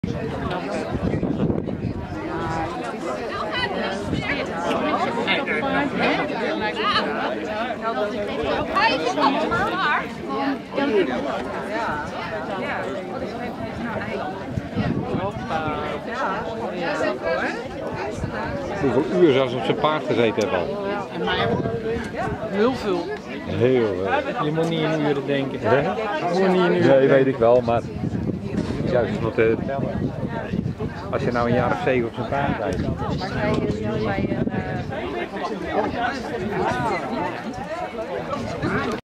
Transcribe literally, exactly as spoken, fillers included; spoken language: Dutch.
Hoeveel uur zou ze op zijn paard gezeten hebben? Heel veel. Heel veel. Je moet niet in uren denken. He? Je moet niet in uren Nee, weet ik wel, maar juist om te tellen. Als je nou een jaar of zeven op zijn paard rijdt.